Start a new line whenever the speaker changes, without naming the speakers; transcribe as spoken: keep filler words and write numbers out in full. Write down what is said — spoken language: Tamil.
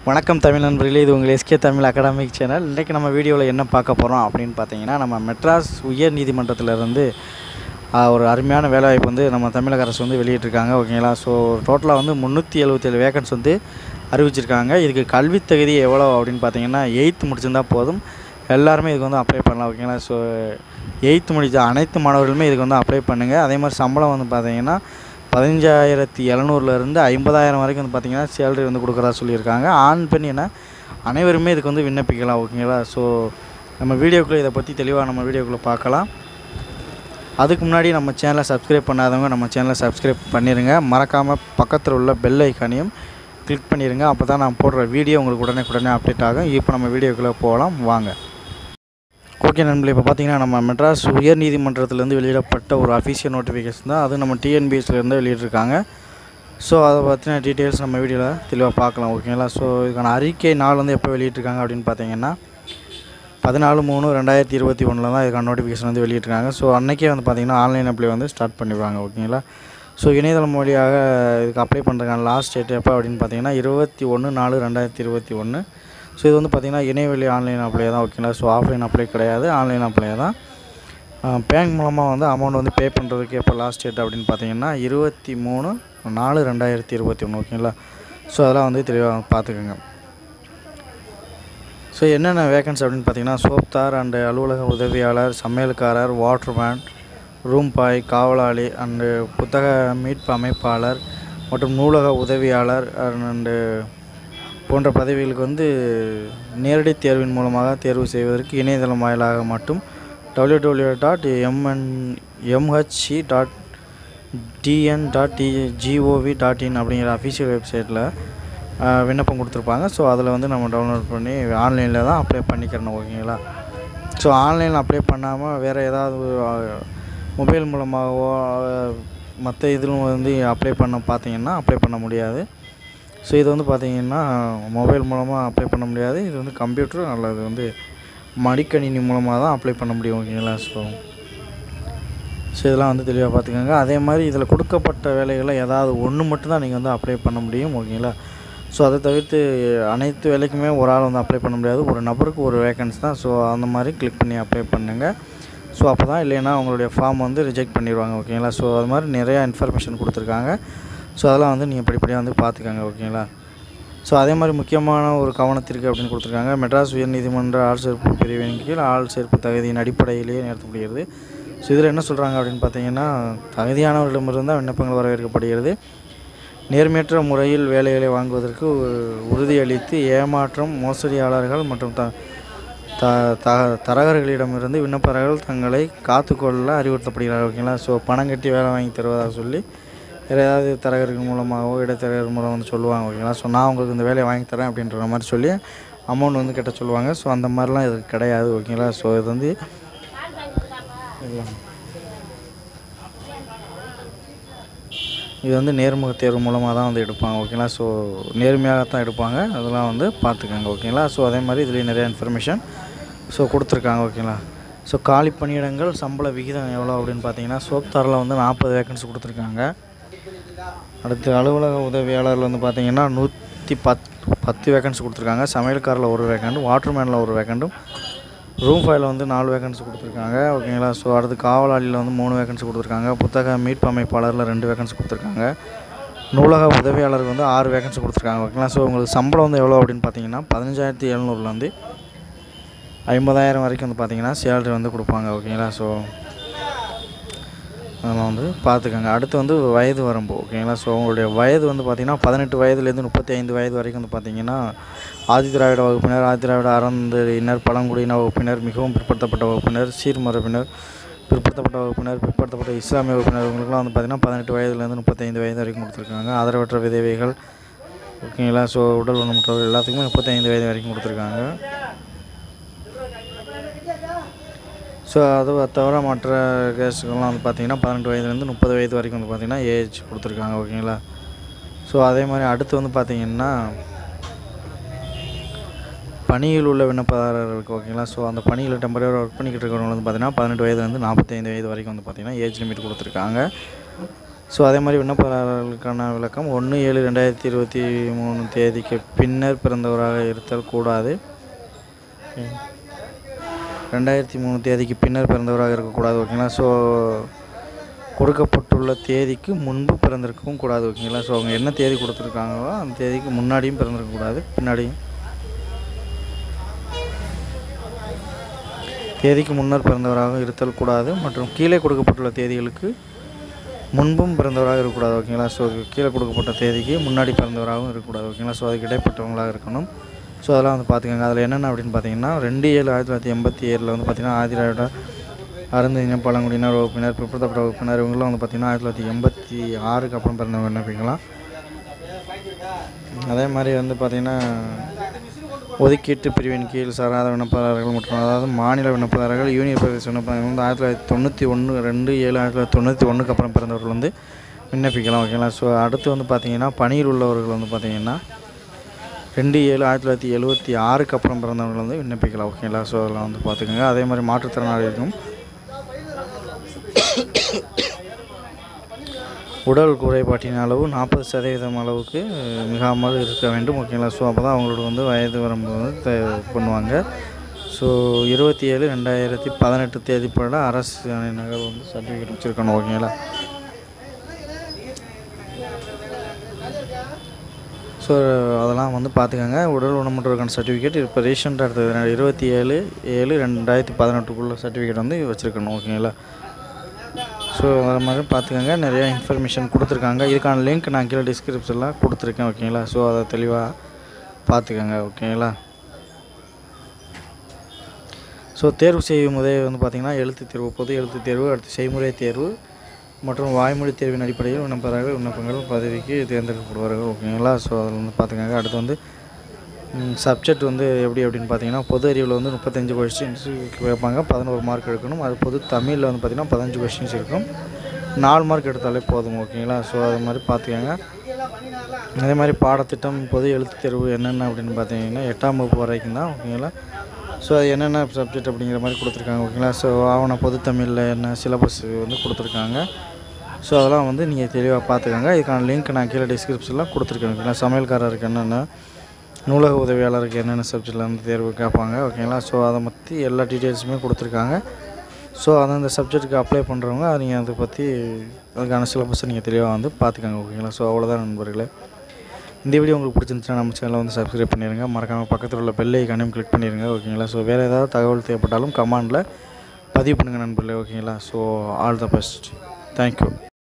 வணக்கம் தமிழ் நண்பர்களே, இது உங்கள் எஸ்கே தமிழ் அகாடமிக் சேனல். இன்றைக்கி நம்ம வீடியோவில் என்ன பார்க்க போகிறோம் அப்படின்னு பார்த்தீங்கன்னா, நம்ம மெட்ராஸ் உயர் நீதிமன்றத்திலிருந்து ஒரு அருமையான வேலைவாய்ப்பு வந்து நம்ம தமிழக அரசு வந்து வெளியிட்டிருக்காங்க. ஓகேங்களா? ஸோ டோட்டலாக வந்து முந்நூற்றி எழுபத்தேழு வேக்கன்ஸ் வந்து அறிவிச்சிருக்காங்க. இதுக்கு கல்வி தகுதி எவ்வளோ அப்படின்னு பார்த்தீங்கன்னா, எயித்து முடிச்சிருந்தா போதும், எல்லாருமே இதுக்கு வந்து அப்ளை பண்ணலாம். ஓகேங்களா? ஸோ எயித்து முடித்த அனைத்து மாணவர்களுமே இதுக்கு வந்து அப்ளை பண்ணுங்கள். அதே மாதிரி சம்பளம் வந்து பார்த்தீங்கன்னா பதினஞ்சாயிரத்தி எழுநூறுலேருந்து ஐம்பதாயிரம் வரைக்கும் வந்து பார்த்திங்கன்னா சேலரி வந்து கொடுக்குறதா சொல்லியிருக்காங்க. ஆண் பெண் என அனைவருமே இதுக்கு வந்து விண்ணப்பிக்கலாம். ஓகேங்களா? ஸோ நம்ம வீடியோக்குள்ளே இதை பற்றி தெளிவாக நம்ம வீடியோக்குள்ளே பார்க்கலாம். அதுக்கு முன்னாடி நம்ம சேனலை சப்ஸ்கிரைப் பண்ணாதவங்க நம்ம சேனலை சப்ஸ்கிரைப் பண்ணிடுங்க. மறக்காமல் பக்கத்தில் உள்ள பெல் ஐக்கானையும் கிளிக் பண்ணிடுங்க. அப்போ தான் நான் போடுற வீடியோ உங்களுக்கு உடனே உடனே அப்டேட் ஆகும். இப்போ நம்ம வீடியோக்குள்ளே போகலாம் வாங்க. ஓகே நண்பர்களே, இப்போ பார்த்தீங்கன்னா நம்ம மெட்ராஸ் உயர் நீதிமன்றத்திலேருந்து வெளியிடப்பட்ட ஒரு அஃபிஷியல் நோட்டிஃபிகேஷன் தான். அது நம்ம டிஎன்பிஎஸ்சிலேருந்து வெளியிட்டிருக்காங்க. ஸோ அதை பற்றின டீட்டெயில்ஸ் நம்ம வீடியோவில் தெளிவாக பார்க்கலாம். ஓகேங்களா? ஸோ இதுக்கான அறிக்கை நாள் வந்து எப்போ வெளியிட்டிருக்காங்க அப்படின்னு பார்த்தீங்கன்னா பதினாலு மூணு ரெண்டாயிரத்தி இருபத்தி ஒன்றில் தான் இதுக்கான நோட்டிஃபிகேஷன் வந்து வெளியிட்டிருக்காங்க. ஸோ அன்றைக்கே வந்து பார்த்திங்கன்னா ஆன்லைன் அப்ளை வந்து ஸ்டார்ட் பண்ணிடுவாங்க. ஓகேங்களா? ஸோ இணையதளம் வழியாக இதுக்கு அப்ளை பண்ணுறதுக்கான லாஸ்ட் டேட் எப்போ அப்படின்னு பார்த்தீங்கன்னா இருபத்தி ஒன்று நாலு ரெண்டாயிரத்தி இருபத்தி ஒன்று. ஸோ இது வந்து பார்த்திங்கன்னா இணையவழி ஆன்லைன் அப்ளை தான். ஓகேங்களா? ஸோ ஆஃப்லைன் அப்ளை கிடையாது, ஆன்லைன் அப்ளை தான். பேங்க் மூலமாக வந்து அமௌண்ட் வந்து பே பண்ணுறதுக்கு எப்போ லாஸ்ட் டேட் அப்படின்னு பார்த்தீங்கன்னா இருபத்தி மூணு நாலு ரெண்டாயிரத்தி இருபத்தி ஒன்று. ஓகேங்களா? ஸோ அதெல்லாம் வந்து தெளிவாக பார்த்துக்கோங்க. ஸோ என்னென்ன வேக்கன்சி அப்படின்னு பார்த்தீங்கன்னா சோப்தார் அண்டு அலுவலக உதவியாளர், சமையல்காரர், வாட்டர்மேன், ரூம் பாய், காவலாளி அண்டு புத்தக மீட்பு அமைப்பாளர் மற்றும் நூலக உதவியாளர் அண்டு போன்ற பதவிகளுக்கு வந்து நேரடி தேர்வின் மூலமாக தேர்வு செய்வதற்கு இணையதளம் வாயிலாக மட்டும் W W dot MN MHC dot TN dot GOV dot in அப்படிங்கிற அஃபிஷியல் வெப்சைட்டில் விண்ணப்பம் கொடுத்துருப்பாங்க. ஸோ அதில் வந்து நம்ம டவுன்லோட் பண்ணி ஆன்லைனில் தான் அப்ளை பண்ணிக்கிறணும். ஓகேங்களா? ஸோ ஆன்லைனில் அப்ளை பண்ணாமல் வேறு ஏதாவது மொபைல் மூலமாகவோ மற்ற இதிலும் வந்து அப்ளை பண்ண பார்த்தீங்கன்னா அப்ளை பண்ண முடியாது. ஸோ இது வந்து பார்த்திங்கன்னா மொபைல் மூலமாக அப்ளை பண்ண முடியாது. இது வந்து கம்ப்யூட்டர் அல்லது வந்து மடிக்கணினி மூலமாக தான் அப்ளை பண்ண முடியும். ஓகேங்களா? ஸோ ஸோ இதெல்லாம் வந்து தெளிவாக பார்த்துக்கோங்க. அதே மாதிரி இதில் கொடுக்கப்பட்ட வேலைகளில் ஏதாவது ஒன்று மட்டும்தான் நீங்கள் வந்து அப்ளை பண்ண முடியும். ஓகேங்களா? ஸோ அதை தவிர்த்து அனைத்து வேலைக்குமே ஒரு ஆள் வந்து அப்ளை பண்ண முடியாது. ஒரு நபருக்கு ஒரு வேக்கன்ஸ் தான். ஸோ அந்த மாதிரி கிளிக் பண்ணி அப்ளை பண்ணுங்கள். ஸோ அப்போ தான், இல்லைன்னா உங்களுடைய ஃபார்ம் வந்து ரிஜெக்ட் பண்ணிடுவாங்க. ஓகேங்களா? ஸோ அது மாதிரி நிறையா இன்ஃபர்மேஷன் கொடுத்துருக்காங்க. ஸோ அதெல்லாம் வந்து நீங்கள் படிப்படியாக வந்து பார்த்துக்கோங்க. ஓகேங்களா? ஸோ அதே மாதிரி முக்கியமான ஒரு கவனத்திற்கு அப்படின்னு கொடுத்துருக்காங்க. மெட்ராஸ் உயர்நீதிமன்ற ஆள் சேர்ப்பு பிரிவின் கீழ் ஆள் சேர்ப்பு தகுதியின் அடிப்படையிலேயே நடத்தப்படுகிறது. ஸோ இதில் என்ன சொல்கிறாங்க அப்படின்னு பார்த்தீங்கன்னா, தகுதியானவர்களிடமிருந்தால் விண்ணப்பங்கள் வரவேற்கப்படுகிறது. நேர்மையற்ற முறையில் வேலைகளை வாங்குவதற்கு உறுதியளித்து ஏமாற்றம், மோசடியாளர்கள் மற்றும் த த தரகர்களிடமிருந்து விண்ணப்பர்கள் தங்களை காத்துக்கொள்ள அறிவுறுத்தப்படுகிறார்கள். ஓகேங்களா? ஸோ பணம் கட்டி வேலை வாங்கி தருவதாக சொல்லி வேறு ஏதாவது தரகர்கள் மூலமாகவோ இடைத்தரகர் மூலம் வந்து சொல்லுவாங்க. ஓகேங்களா? ஸோ நான் உங்களுக்கு இந்த வேலையை வாங்கி தரேன் அப்படின்ற மாதிரி சொல்லி அமௌண்ட் வந்து கட்ட சொல்லுவாங்க. ஸோ அந்த மாதிரிலாம் இது கிடையாது. ஓகேங்களா? ஸோ இது வந்து இது வந்து நேர்முக தேர்வு மூலமாக தான் வந்து எடுப்பாங்க. ஓகேங்களா? ஸோ நேர்மையாகத்தான் எடுப்பாங்க. அதெல்லாம் வந்து பார்த்துக்கோங்க. ஓகேங்களா? ஸோ அதே மாதிரி இதுலேயும் நிறையா இன்ஃபர்மேஷன் ஸோ கொடுத்துருக்காங்க. ஓகேங்களா? ஸோ காலி பணியிடங்கள் சம்பள விகிதம் எவ்வளோ அப்படின்னு பார்த்தீங்கன்னா சோப்தாரில் வந்து நாற்பது வேக்கன்சி கொடுத்துருக்காங்க. அடுத்து அலுவலக உதவியாளரில் வந்து பார்த்திங்கன்னா நூற்றி பத் பத்து வேக்கன்சி கொடுத்துருக்காங்க. சமையல்காரில் ஒரு வேக்கண்ட், வாட்டர்மேனில் ஒரு வேக்கண்ட்டும், ரூம் ஃபைவ்ல வந்து நாலு வேக்கன்சி கொடுத்துருக்காங்க. ஓகேங்களா? ஸோ அடுத்து காவலாளியில் வந்து மூணு வேக்கன்சி கொடுத்துருக்காங்க. புத்தக மீட்பு அமைப்பாளரில் ரெண்டு வேக்கன்சி கொடுத்துருக்காங்க. நூலக உதவியாளருக்கு வந்து ஆறு வேக்கன்சி கொடுத்துருக்காங்க. ஓகேங்களா? ஸோ உங்களுக்கு சம்பளம் வந்து எவ்வளோ அப்படின்னு பார்த்தீங்கன்னா பதினஞ்சாயிரத்தி எழுநூறுலேருந்து ஐம்பதாயிரம் வரைக்கும் வந்து பார்த்திங்கன்னா சேலரி வந்து கொடுப்பாங்க. ஓகேங்களா? ஸோ அதெல்லாம் வந்து பார்த்துக்கோங்க. அடுத்து வந்து வயது வரம்பு. ஓகேங்களா? ஸோ உங்களுடைய வயது வந்து பார்த்திங்கன்னா பதினெட்டு வயதுலேருந்து முப்பத்தி ஐந்து வயது வரைக்கும் வந்து பார்த்திங்கன்னா ஆதி திராவிட வகுப்பினர், ஆதி திராவிட அறந்தறியினர், பழங்குடியின வகுப்பினர், மிகவும் பிற்படுத்தப்பட்ட வகுப்பினர், சீர்மரபினர், பிற்படுத்தப்பட்ட வகுப்பினர், பிற்படுத்தப்பட்ட இஸ்லாமிய வகுப்பினர் இவங்களுக்குலாம் வந்து பார்த்திங்கன்னா பதினெட்டு வயதுலேருந்து முப்பத்தைந்து வயது வரைக்கும் கொடுத்துருக்காங்க. ஆதரவற்ற விதவைகள். ஓகேங்களா? ஸோ உடல் ஊனமுற்றவர்கள் எல்லாத்துக்குமே முப்பத்தைந்து வயது வரைக்கும் கொடுத்துருக்காங்க. ஸோ அது தவிர மற்ற கேஸுக்கெல்லாம் வந்து பார்த்திங்கன்னா பதினெட்டு வயதுலேருந்து முப்பது வயது வரைக்கும் வந்து பார்த்திங்கன்னா ஏஜ் கொடுத்துருக்காங்க. ஓகேங்களா? ஸோ அதே மாதிரி அடுத்து வந்து பார்த்திங்கன்னா பணியில் உள்ள விண்ணப்பதாரர்களுக்கு. ஓகேங்களா? ஸோ அந்த பணியில் டெம்பரரி ஒர்க் பண்ணிக்கிட்டு இருக்கிறவங்க வந்து பார்த்திங்கன்னா பதினெட்டு வயதுலேருந்து நாற்பத்தைந்து வயது வரைக்கும் வந்து பார்த்திங்கன்னா ஏஜ் லிமிட் கொடுத்துருக்காங்க. ஸோ அதே மாதிரி விண்ணப்பதாரர்களுக்கான விளக்கம் ஒன்று ஏழு ரெண்டாயிரத்தி இருபத்தி மூணு தேதிக்கு பின்னர் பிறந்தவராக இருத்தல் கூடாது. ரெண்டாயிரத்தி மூணு தேதிக்கு பின்னர் பிறந்தவராக இருக்கக்கூடாது. ஓகேங்களா. ஸோ கொடுக்கப்பட்டுள்ள தேதிக்கு முன்பு பிறந்திருக்கவும் கூடாது. ஓகேங்களா. ஸோ அவங்க என்ன தேதி கொடுத்துருக்காங்களோ அந்த தேதிக்கு முன்னாடியும் பிறந்திருக்கக்கூடாது, பின்னாடியும். தேதிக்கு முன்னர் பிறந்தவராக இருத்தல் கூடாது மற்றும் கீழே கொடுக்கப்பட்டுள்ள தேதிகளுக்கு முன்பும் பிறந்தவராக இருக்கக்கூடாது. ஓகேங்களா. ஸோ கீழே கொடுக்கப்பட்ட தேதிக்கு முன்னாடி பிறந்தவராகவும் இருக்கக்கூடாது. ஓகேங்களா. ஸோ அதுக்கு இடைப்பட்டவங்களாக இருக்கணும். ஸோ அதெல்லாம் வந்து பார்த்துக்கோங்க. அதில் என்னென்ன அப்படின்னு பார்த்தீங்கன்னா ரெண்டு ஏழு ஆயிரத்தி தொள்ளாயிரத்தி எண்பத்தி ஏழில் வந்து பார்த்திங்கன்னா ஆதிராவிட அருந்தின பழங்குடியினர் வகுப்பினர் பிற்படுத்தப்பட்ட வகுப்பினர் இவங்களாம் வந்து பார்த்திங்கன்னா ஆயிரத்தி தொள்ளாயிரத்தி எண்பத்தி ஆறுக்கு அப்புறம் பிறந்தவங்க விண்ணப்பிக்கலாம். அதே மாதிரி வந்து பார்த்திங்கன்னா ஒதுக்கீட்டு பிரிவின் கீழ் சாராத விண்ணப்பதாரர்கள் மற்றும் அதாவது மாநில விண்ணப்பதாரர்கள் யூனியன் பிரதேச விண்ணப்பதாரர்கள் வந்து ஆயிரத்தி தொள்ளாயிரத்தி தொண்ணூற்றி ஒன்று ரெண்டு ஏழு ஆயிரத்தி தொள்ளாயிரத்தி தொண்ணூற்றி ஒன்றுக்கு அப்புறம் பிறந்தவர்கள் வந்து விண்ணப்பிக்கலாம். ஓகேங்களா. ஸோ அடுத்து வந்து பார்த்திங்கன்னா பணியில் உள்ளவர்கள் வந்து பார்த்திங்கன்னா ரெண்டு ஏழு ஆயிரத்தி தொள்ளாயிரத்தி எழுபத்தி ஆறுக்கு அப்புறம் பிறந்தவர்கள் வந்து விண்ணப்பிக்கலாம். ஓகேங்களா. ஸோ அதெல்லாம் வந்து பார்த்துக்கோங்க. அதே மாதிரி மாற்றுத்திறனாளிகளுக்கும் உடல் குறைபாட்டின் அளவு நாற்பது சதவீதம் அளவுக்கு மிகாமல் இருக்க வேண்டும். ஓகேங்களா. ஸோ அப்போ தான் அவங்களோட வந்து வயது வரம்பு வந்து பண்ணுவாங்க. ஸோ இருபத்தி ஏழு ரெண்டாயிரத்தி பதினெட்டு தேதிப்பட அரசு நகல் வந்து சர்டிஃபிகேட் வச்சுருக்கணும். ஓகேங்களா. ஸோ அதெல்லாம் வந்து பார்த்துக்கோங்க. உடல் ஊனமுற்றோருக்கான சர்டிஃபிகேட் இப்போ ரீசெண்டாக எடுத்தது இருபத்தி ஏழு ஏழு ரெண்டாயிரத்தி பதினெட்டுக்குள்ள சர்டிஃபிகேட் வந்து வச்சுருக்கணும். ஓகேங்களா. ஸோ அது மாதிரி பார்த்துக்கோங்க. நிறையா இன்ஃபர்மேஷன் கொடுத்துருக்காங்க. இதுக்கான லிங்க் நான் கீழே டிஸ்கிரிப்ஷனில் கொடுத்துருக்கேன். ஓகேங்களா. ஸோ அதை தெளிவாக பார்த்துக்கோங்க. ஓகேங்களா. ஸோ தேர்வு செய்யும் முறை வந்து பார்த்திங்கன்னா எழுத்து தேர்வு, பொது எழுத்து தேர்வு, அடுத்து செய்முறை தேர்வு மற்றும் வாய்மொழி தேர்வின் அடிப்படையில் விண்ணப்பதாரர்கள் விண்ணப்பங்கள் பதவிக்கு தேர்ந்தெடுக்கப்படுவார்கள். ஓகேங்களா. ஸோ அதில் வந்து பார்த்துக்கோங்க. அடுத்து வந்து சப்ஜெக்ட் வந்து எப்படி அப்படின்னு பார்த்தீங்கன்னா பொது அறிவில் வந்து முப்பத்தஞ்சு கொஸ்டின்ஸ் வைப்பாங்க, பதினோரு மார்க் எடுக்கணும். அது பொது தமிழில் வந்து பார்த்திங்கன்னா பதினஞ்சு கொஸ்டின்ஸ் இருக்கும், நாலு மார்க் எடுத்தாலே போதும். ஓகேங்களா. ஸோ அது மாதிரி பார்த்துக்கோங்க. அதே மாதிரி பாடத்திட்டம் பொது எழுத்து தேர்வு என்னென்ன அப்படின்னு பார்த்தீங்கன்னா எட்டாம் வகுப்பு வரைக்கும் தான். ஓகேங்களா. ஸோ அது என்னென்ன சப்ஜெக்ட் அப்படிங்கிற மாதிரி கொடுத்துருக்காங்க. ஓகேங்களா. ஸோ ஆவண பொது தமிழில் என்ன சிலபஸ் வந்து கொடுத்துருக்காங்க. ஸோ அதெல்லாம் வந்து நீங்கள் தெளிவாக பார்த்துக்கோங்க. இதுக்கான லிங்க் நான் கீழே டிஸ்கிரிப்ஷனில் கொடுத்துருக்கேன். ஓகேங்களா. சமையல்காரருக்கு என்னென்ன, நூலக உதவியாளருக்கு என்னென்ன சப்ஜெக்டில் வந்து தேர்வு கேட்பாங்க. ஓகேங்களா. ஸோ அதை பற்றி எல்லா டீட்டெயில்ஸுமே கொடுத்துருக்காங்க. ஸோ அந்தந்த சப்ஜெக்ட்டுக்கு அப்ளை பண்ணுறவங்க அதை நீங்கள் அதை பற்றி அதுக்கான சிலபஸை நீங்கள் தெளிவாக வந்து பார்த்துக்கோங்க. ஓகேங்களா. ஸோ அவ்வளோதான் நண்பர்களே. இந்த வீடியோ உங்களுக்கு பிடிச்சிருந்துச்சுன்னா நம்ம சேனலை வந்து சப்ஸ்கிரைப் பண்ணிடுங்க. மறக்காமல் பக்கத்தில் உள்ள பெல் ஐகானையும் கிளிக் பண்ணிடுங்க. ஓகேங்களா. ஸோ வேறு ஏதாவது தகவல் தேவைப்பட்டாலும் கமெண்டில் பதிவு பண்ணுங்கள் நண்பர்களே. ஓகேங்களா. So all the best. Thank you.